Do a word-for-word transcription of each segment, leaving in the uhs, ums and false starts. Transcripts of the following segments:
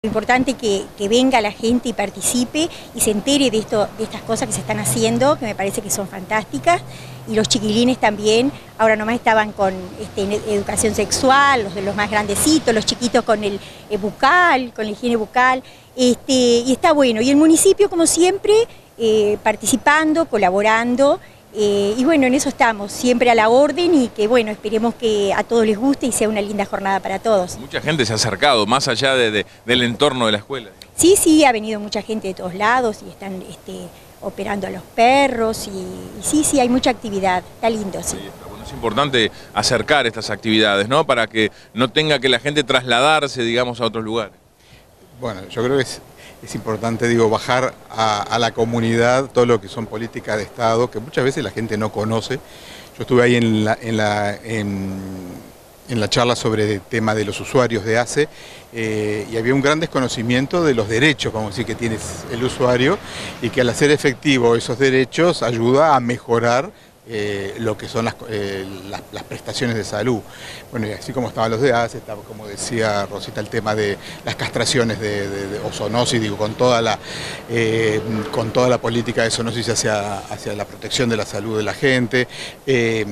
Es importante que, que venga la gente y participe y se entere de, esto, de estas cosas que se están haciendo, que me parece que son fantásticas. Y los chiquilines también, ahora nomás estaban con este, educación sexual, los de los más grandecitos, los chiquitos con el, el bucal, con la higiene bucal, este, y está bueno. Y el municipio, como siempre, eh, participando, colaborando, eh, y bueno, en eso estamos, siempre a la orden y que bueno, esperemos que a todos les guste y sea una linda jornada para todos. Mucha gente se ha acercado, más allá de, de, del entorno de la escuela. Sí, sí, ha venido mucha gente de todos lados y están este, operando a los perros y, y sí, sí, hay mucha actividad, está lindo, sí. Sí, bueno, es importante acercar estas actividades, ¿no? Para que no tenga que la gente trasladarse, digamos, a otros lugares. Bueno, yo creo que es, es importante, digo, bajar a, a la comunidad todo lo que son políticas de Estado, que muchas veces la gente no conoce. Yo estuve ahí en la, en la, en, en la charla sobre el tema de los usuarios de ACE eh, y había un gran desconocimiento de los derechos, vamos a decir, que tiene el usuario y que al hacer efectivo esos derechos ayuda a mejorar Eh, lo que son las, eh, las, las prestaciones de salud. Bueno, y así como estaban los de ACE, estaba, como decía Rosita, el tema de las castraciones de, de, de ozonosis, digo, con toda la eh, con toda la política de zoonosis hacia, hacia la protección de la salud de la gente. Eh,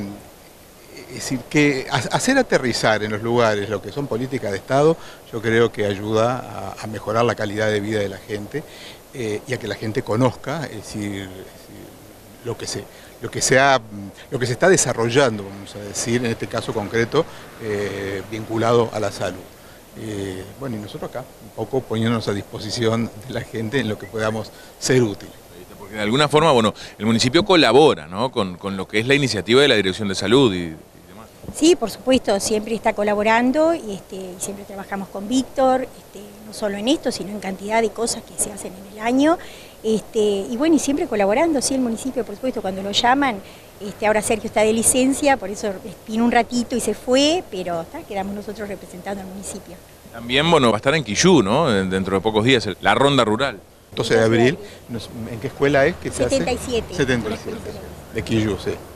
es decir, que hacer aterrizar en los lugares lo que son políticas de Estado, yo creo que ayuda a, a mejorar la calidad de vida de la gente eh, y a que la gente conozca, es decir, es decir lo que se Lo que, se ha, lo que se está desarrollando, vamos a decir, en este caso concreto, eh, vinculado a la salud. Eh, bueno, y nosotros acá, un poco poniéndonos a disposición de la gente en lo que podamos ser útiles. Porque de alguna forma, bueno, el municipio colabora, ¿no? con, con lo que es la iniciativa de la Dirección de Salud y, y demás. Sí, por supuesto, siempre está colaborando y, este, y siempre trabajamos con Víctor, este, no solo en esto, sino en cantidad de cosas que se hacen en el año. Este, y bueno, y siempre colaborando, sí, el municipio, por supuesto, cuando lo llaman, este, ahora Sergio está de licencia, por eso vino un ratito y se fue, pero está, quedamos nosotros representando al municipio. También, bueno, va a estar en Quillú, ¿no? Dentro de pocos días, la ronda rural. doce de abril, ¿en qué escuela es que se setenta y siete. hace? setenta y siete. De Quillú, sí.